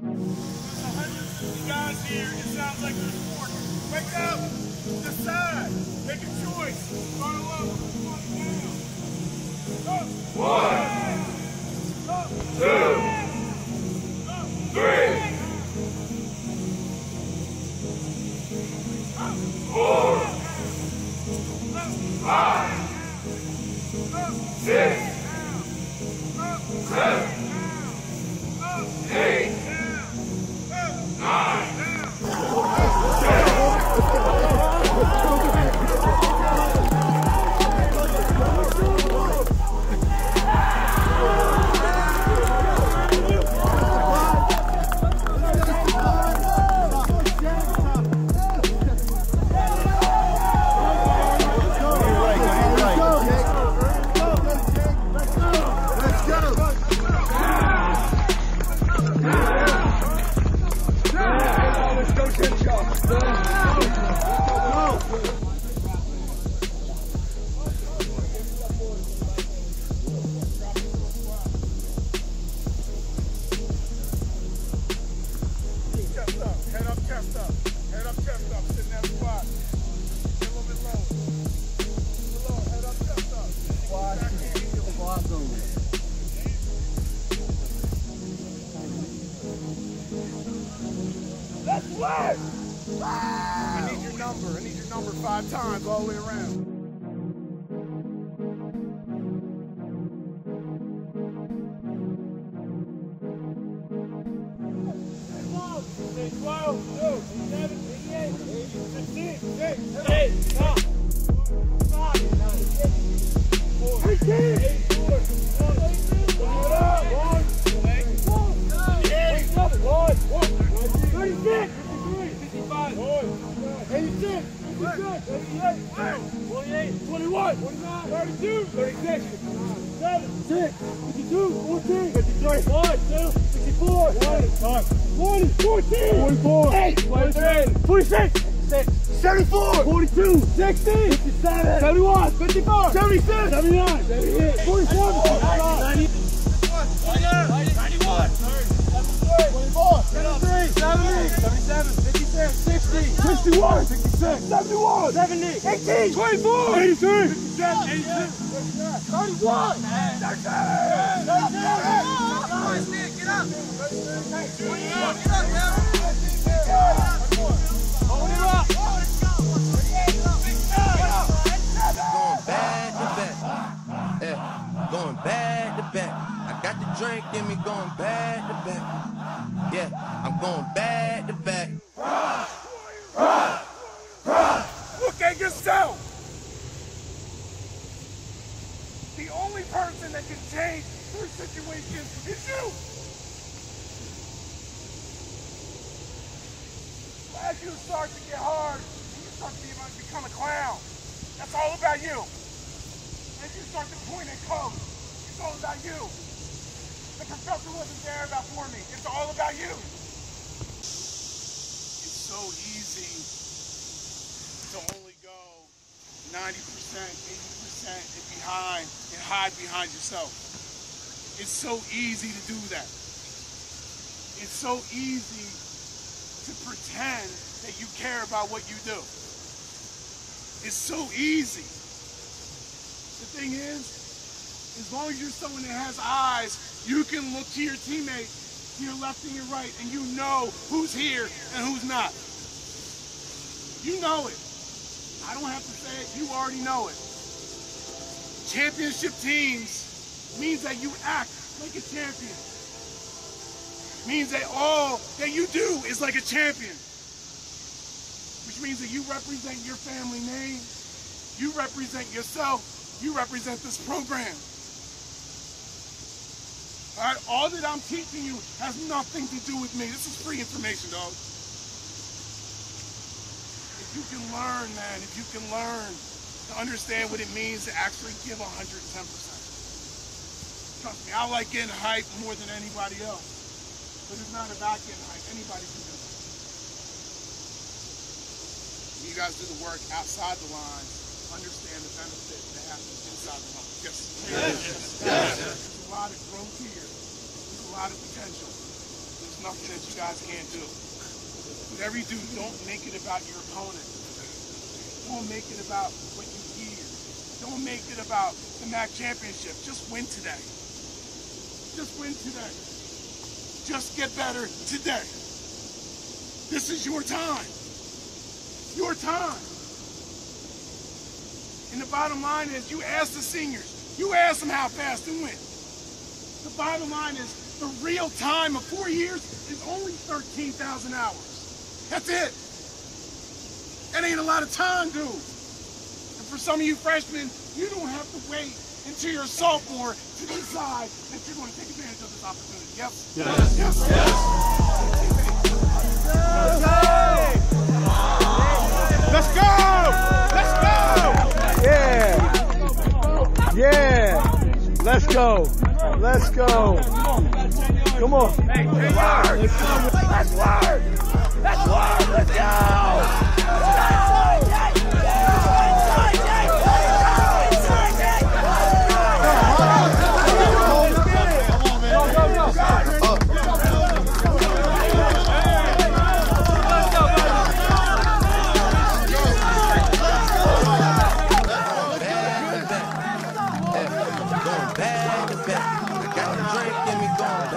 150 guys here. It sounds like there's 40. Wake up! Decide! Make a choice! Start alone. Up. 1, 2, 3, 4, 5, 6, 7, 8, 9. I need your number. I need your number 5 times all the way around. 12, 2, 7, 8, 15, 6, 8, 5, 21, 32, 36, 7, 6, 52, 14, 53, 1, 2, 64, 20, 14, 44, 8, 23, 26, 74, 42, 60, 57, 71, 54, 76, 79, 78, 47, 95, 91, 24, 73, 70, 77, 56, 60, 61, 66, 71, 70, 18, 24, 83, 57, 86, 31, 37, 37, get up, 21, get up, hold it up. Going back to back. I got the drink in me going back to back. Yeah, I'm going back to back. Look at yourself. The only person that can change their situation is you. As you start to get hard, you start to become a clown. That's all about you. As you start to point and code, it's all about you. The professor wasn't there for me. It's all about you. It's so easy to only go 90%, 80% and hide behind yourself. It's so easy to do that. It's so easy to pretend that you care about what you do. It's so easy. The thing is, as long as you're someone that has eyes, you can look to your teammate, to your left and your right, and you know who's here and who's not. You know it. I don't have to say it, you already know it. Championship teams means that you act like a champion. Means that all that you do is like a champion. Which means that you represent your family name, you represent yourself, you represent this program. All right, all that I'm teaching you has nothing to do with me. This is free information, dog. If you can learn, man, if you can learn to understand what it means to actually give 110%. Trust me, I like getting hyped more than anybody else. But it's not about getting hyped. Anybody can do it. You guys do the work outside the lines. Understand the benefit that happens inside the home. Yes. There's a lot of growth here. There's a lot of potential. There's nothing that you guys can't do. Whatever you do, don't make it about your opponent. Don't make it about what you hear. Don't make it about the MAC championship. Just win today. Just win today. Just get better today. This is your time. Your time. And the bottom line is, you ask the seniors, you ask them how fast to win. The bottom line is, the real time of 4 years is only 13,000 hours. That's it. That ain't a lot of time, dude. And for some of you freshmen, you don't have to wait until you're a sophomore to decide that you're going to take advantage of this opportunity. Yep. Yes. Yes. Yes. Let's go! Let's go! Yeah! Let's go! Let's go! Come on! Hey, let's work! Let's work! Let's go! Going back to back. I got the drink in me going